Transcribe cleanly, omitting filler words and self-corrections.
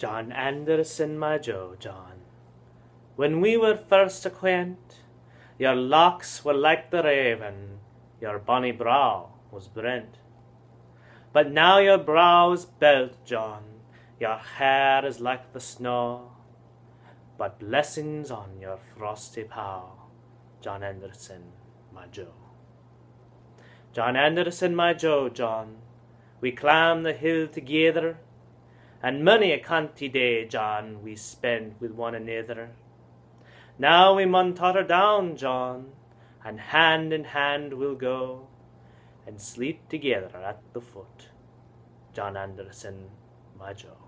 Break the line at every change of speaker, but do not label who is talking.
John Anderson, my Jo, John, when we were first acquent, your locks were like the raven, your bonny brow was brent. But now your brow is beld, John, your hair is like the snaw, but blessings on your frosty pow, John Anderson, my Jo. John Anderson, my Jo, John, we clamb the hill together, and many a cantie day, John, we spend with one anither. Now we maun totter down, John, and hand in hand we'll go, and sleep together at the foot, John Anderson, my Jo.